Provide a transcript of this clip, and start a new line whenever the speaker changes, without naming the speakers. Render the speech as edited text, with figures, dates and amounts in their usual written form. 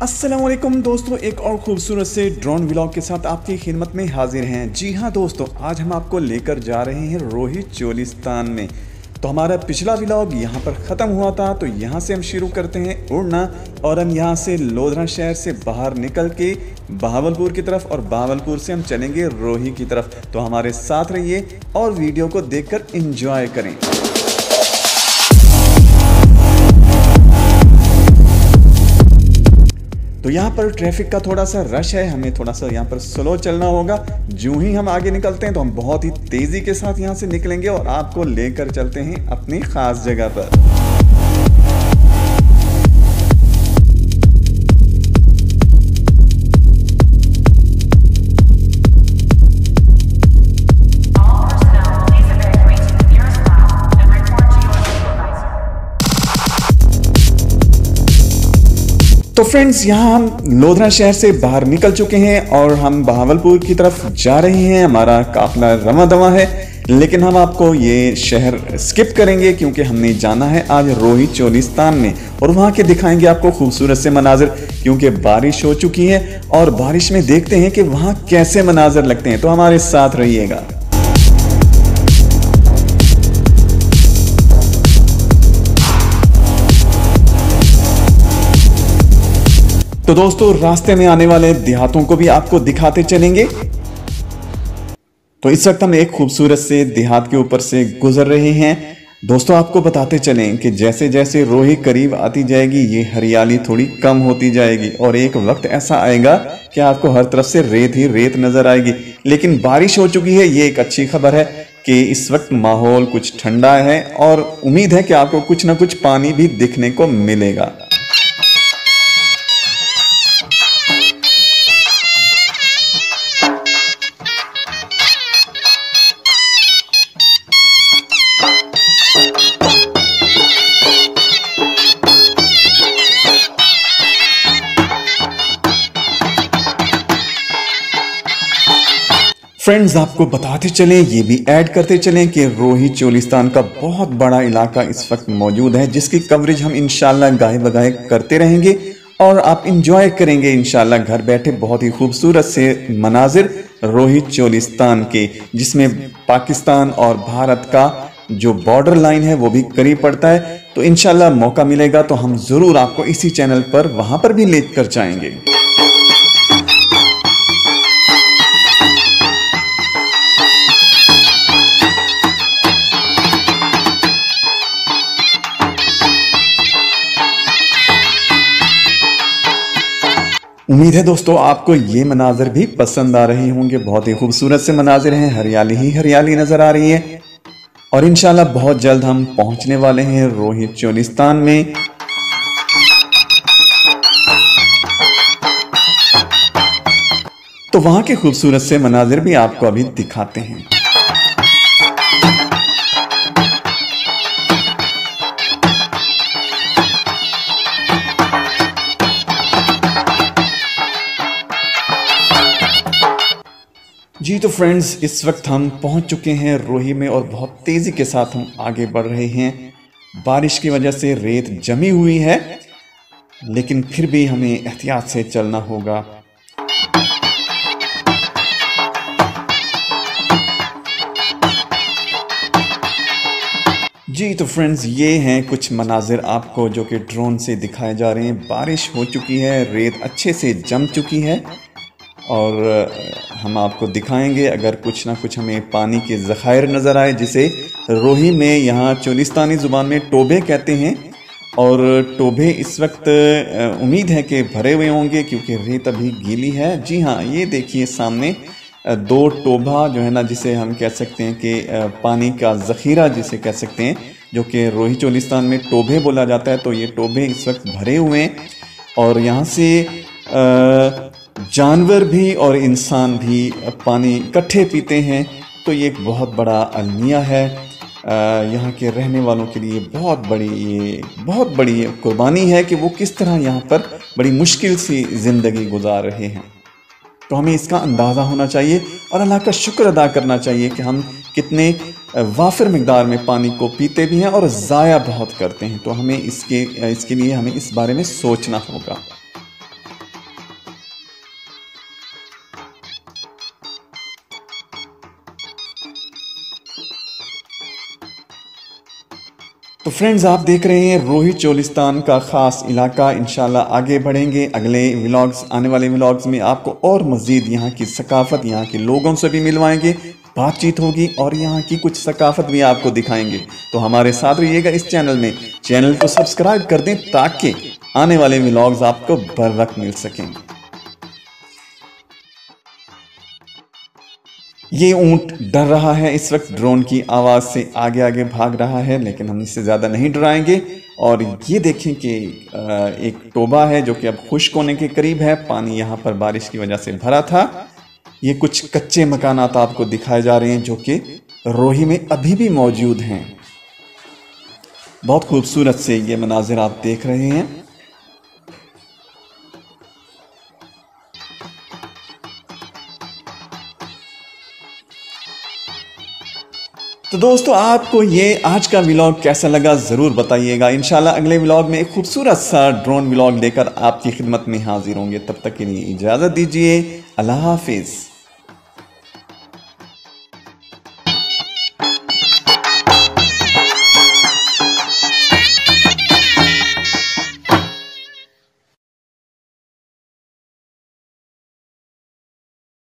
अस्सलाम वालेकुम दोस्तों, एक और खूबसूरत से ड्रोन व्लॉग के साथ आपकी खिदमत में हाजिर हैं। जी हाँ दोस्तों, आज हम आपको लेकर जा रहे हैं रोही चोलिस्तान में। तो हमारा पिछला व्लॉग यहाँ पर ख़त्म हुआ था, तो यहाँ से हम शुरू करते हैं उड़ना और हम यहाँ से लोधरा शहर से बाहर निकल के बहावलपुर की तरफ और बहावलपुर से हम चलेंगे रोही की तरफ। तो हमारे साथ रहिए और वीडियो को देखकर एंजॉय करें। तो यहाँ पर ट्रैफिक का थोड़ा सा रश है, हमें थोड़ा सा यहाँ पर स्लो चलना होगा। जो ही हम आगे निकलते हैं तो हम बहुत ही तेज़ी के साथ यहाँ से निकलेंगे और आपको लेकर चलते हैं अपनी ख़ास जगह पर। तो फ्रेंड्स, यहाँ हम लोधरा शहर से बाहर निकल चुके हैं और हम बहावलपुर की तरफ जा रहे हैं। हमारा काफिला रवां दवां है, लेकिन हम आपको ये शहर स्किप करेंगे क्योंकि हमने जाना है आज रोही चोलिस्तान में और वहाँ के दिखाएंगे आपको खूबसूरत से मनाजिर, क्योंकि बारिश हो चुकी है और बारिश में देखते हैं कि वहाँ कैसे मनाजिर लगते हैं। तो हमारे साथ रहिएगा। तो दोस्तों, रास्ते में आने वाले देहातों को भी आपको दिखाते चलेंगे। तो इस वक्त हम एक खूबसूरत से देहात के ऊपर से गुजर रहे हैं। दोस्तों, आपको बताते चलें कि जैसे जैसे रोही करीब आती जाएगी ये हरियाली थोड़ी कम होती जाएगी और एक वक्त ऐसा आएगा कि आपको हर तरफ से रेत ही रेत नजर आएगी। लेकिन बारिश हो चुकी है, ये एक अच्छी खबर है कि इस वक्त माहौल कुछ ठंडा है और उम्मीद है कि आपको कुछ ना कुछ पानी भी दिखने को मिलेगा। फ्रेंड्स, आपको बताते चलें, ये भी ऐड करते चलें कि रोही चोलिस्तान का बहुत बड़ा इलाका इस वक्त मौजूद है, जिसकी कवरेज हम इंशाल्लाह गाहे बगाहे करते रहेंगे और आप इंजॉय करेंगे इंशाल्लाह घर बैठे बहुत ही खूबसूरत से मनाजिर रोही चोलिस्तान के, जिसमें पाकिस्तान और भारत का जो बॉर्डर लाइन है वो भी करीब पड़ता है। तो इंशाल्लाह मौका मिलेगा तो हम ज़रूर आपको इसी चैनल पर वहाँ पर भी लेकर जाएंगे। उम्मीद है दोस्तों आपको ये मनाजिर भी पसंद आ रहे होंगे। बहुत ही खूबसूरत से मनाजिर हैं, हरियाली ही हरियाली नजर आ रही है और इंशाल्लाह बहुत जल्द हम पहुंचने वाले हैं रोही चोलिस्तान में। तो वहां के खूबसूरत से मनाजिर भी आपको अभी दिखाते हैं। जी तो फ्रेंड्स, इस वक्त हम पहुंच चुके हैं रोही में और बहुत तेज़ी के साथ हम आगे बढ़ रहे हैं। बारिश की वजह से रेत जमी हुई है, लेकिन फिर भी हमें एहतियात से चलना होगा। जी तो फ्रेंड्स, ये हैं कुछ मनाजिर आपको जो कि ड्रोन से दिखाए जा रहे हैं। बारिश हो चुकी है, रेत अच्छे से जम चुकी है और हम आपको दिखाएंगे अगर कुछ ना कुछ हमें पानी के ज़खायर नज़र आए, जिसे रोही में यहाँ चोलिस्तानी ज़ुबान में टोबे कहते हैं। और टोबे इस वक्त उम्मीद है कि भरे हुए होंगे क्योंकि रेत अभी गीली है। जी हाँ, ये देखिए सामने दो टोबा जो है ना, जिसे हम कह सकते हैं कि पानी का ज़ख़ीरा जिसे कह सकते हैं, जो कि रोही चोलिस्तान में टोबे बोला जाता है। तो ये टोबे इस वक्त भरे हुए हैं और यहाँ से जानवर भी और इंसान भी पानी इकट्ठे पीते हैं। तो ये एक बहुत बड़ा अलमिया है यहाँ के रहने वालों के लिए। बहुत बड़ी कुर्बानी है कि वो किस तरह यहाँ पर बड़ी मुश्किल सी ज़िंदगी गुजार रहे हैं। तो हमें इसका अंदाज़ा होना चाहिए और अल्लाह का शुक्र अदा करना चाहिए कि हम कितने वाफिर मिकदार में पानी को पीते भी हैं और ज़ाया बहुत करते हैं। तो हमें इसके लिए हमें इस बारे में सोचना होगा। तो फ्रेंड्स, आप देख रहे हैं रोही चोलिस्तान का ख़ास इलाका। इंशाल्लाह आगे बढ़ेंगे अगले व्लॉग्स, आने वाले व्लॉग्स में आपको और मज़ीद यहाँ की सकाफ़त, यहाँ के लोगों से भी मिलवाएंगे, बातचीत होगी और यहाँ की कुछ सकाफ़त भी आपको दिखाएंगे। तो हमारे साथ रहिएगा इस चैनल में। चैनल को सब्सक्राइब कर दें ताकि आने वाले व्लॉग्स आपको बर वक्त मिल सकें। ये ऊंट डर रहा है इस वक्त, ड्रोन की आवाज़ से आगे आगे भाग रहा है, लेकिन हम इससे ज़्यादा नहीं डराएंगे। और ये देखें कि एक टोबा है जो कि अब खुश्क होने के करीब है। पानी यहाँ पर बारिश की वजह से भरा था। ये कुछ कच्चे मकानात आपको दिखाए जा रहे हैं जो कि रोही में अभी भी मौजूद हैं। बहुत खूबसूरत से ये मनाजिर आप देख रहे हैं। तो दोस्तों, आपको ये आज का व्लॉग कैसा लगा ज़रूर बताइएगा। इंशाल्लाह अगले व्लॉग में एक खूबसूरत सा ड्रोन व्लॉग लेकर आपकी खिदमत में हाजिर होंगे। तब तक के लिए इजाज़त दीजिए। अल्लाह हाफिज़।